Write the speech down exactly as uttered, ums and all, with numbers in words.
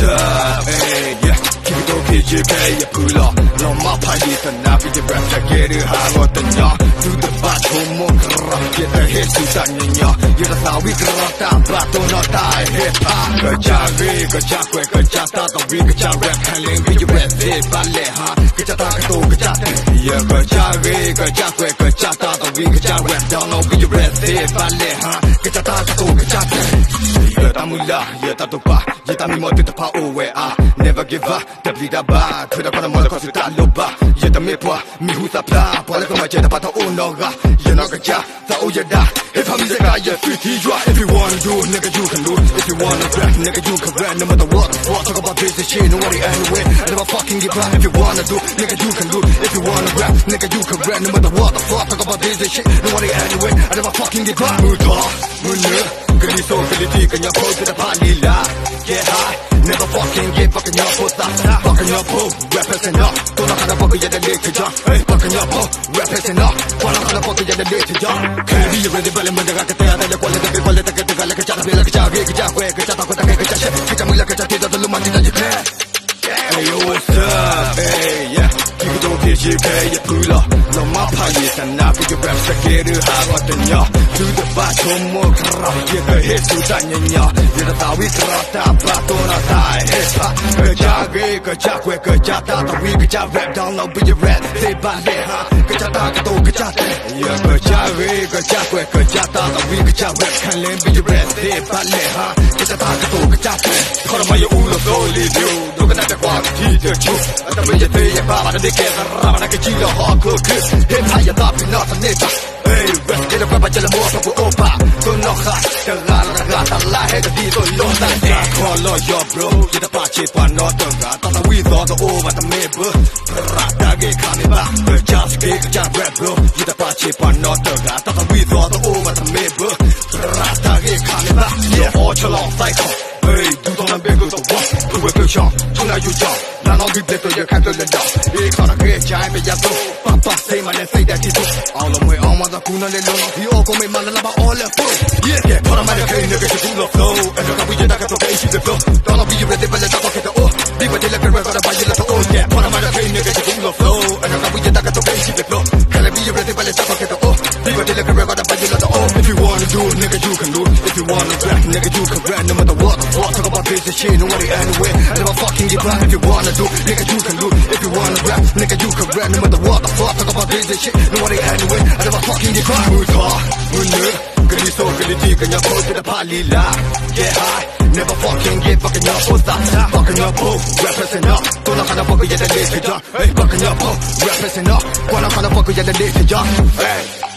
up, hey, yeah. Keep it okay, you pay your pull up. No more parties and now with the rap that get it hard on the yacht. Do the batch home more corrupt, get the hit to that in ya. You're the how we corrupt down, but don't not die hip hop. Good job, good job, good job, start the week, good job, rap, handling, be your rap, it, ballet, huh? Good job, good job, yeah, good job, good job, good job, start the week, good job, rap, down, no, be your rap, it, ballet, huh? Good job, good job, yeah, Tamula, yeah, Tatupa, yeah, Tamimo, to the power where I never give up, the bleed up, to the Panama, cause it's Taloba, yeah, the Mipwa, me who's a pla, Polaka, Jetta, Pata, Unoga, you're not a job, the Oyada, if I'm the guy, you're fifty, if you wanna do, nigga, you can do, if you wanna rap, nigga, you can rap, no matter what, what, talk about this shit, nobody anyway, I never fucking give up, if you wanna do, nigga, you can do, if you wanna rap, nigga, you can rap, no matter what, the fuck, talk about this shit, nobody anyway, I never fucking give up, move on, move Gani so ability can you pose to the party line? Get high, never fucking get fucking your post up, fucking your pole, represent up. Don't knock on the fucking get the leg to jump. Hey, fucking your pole, represent up. One knock on the fucking get the leg to jump. Can't be ready, but I'm gonna get there. The quality of people that get the like a child, like a child, like a child, like a child, like a child, like a child, like a child, the lumen that you can. Hey, what's up? Hey, yeah. Keep it okay, you pay your pull up. No more parties and now with your raps that get it hard on the yacht. Do the batch home more corrupt, get the hit to that in ya. You're the how we corrupt that, but don't not die. Hip hop, good job, good job, good job, the week, good job, rap down, no be your rap, say ballet, huh? Good job, good job, yeah, good job, good job, good job, the week, good job, rap, can't let be your rap, say ballet, huh? Good job, good job, call my own solely view, looking at the quality, the truth, and the way you say your power, they get around like a cheetah, hard cook, hip hop, you're not enough, and it's hey, rest get a rubber, tell them more for Opa, don't know how, the Rana Gata, lie, the diesel, don't that, call on your bro, get a patch, but not the Gata, we thought the over the neighbor, Rata, get coming back, the just big job, rap, bro, get a patch, but not the Gata, we thought the over the neighbor, Rata, get coming back, yeah, all your long cycle. Hey, do don't beg the what? Do a big shot, so now you jump. Now I'll be better, you can't do the dog. It's on a great time, but you do. Papa say, man, and say that you do. All the way on, mother, Kuna, and Lona. You all go, man, about all the food. Yeah, yeah, put a man, a cane, nigga, to do the flow. And look at we get a okay, she's the flow. Don't be ready, but let's talk at the oh. Leave a little bit, but buy you little oh, yeah. Put a man, a cane, nigga, to do the flow. And look at we get a okay, she's the flow. Can I be ready, but let's talk at the oh. Leave a little bit, but buy you little oh. If you wanna do it, nigga, you can do it. If you wanna rap, nigga, you can rap, no matter what. What, talk about this shit, nobody anyway. I never fucking give up. If you wanna do, nigga, you can do. If you wanna rap, nigga, you can rap. No matter what the fuck, talk about this shit, nobody anyway. I never fucking give up. Move on, move Gani so ability can you pose to the party line? Get high, never fucking get fucking your post up, fucking your pole, represent up. Don't knock on the fucking get the leg to jump. Hey, fucking your pole, represent up. One knock on the fucking get the leg to jump. Hey.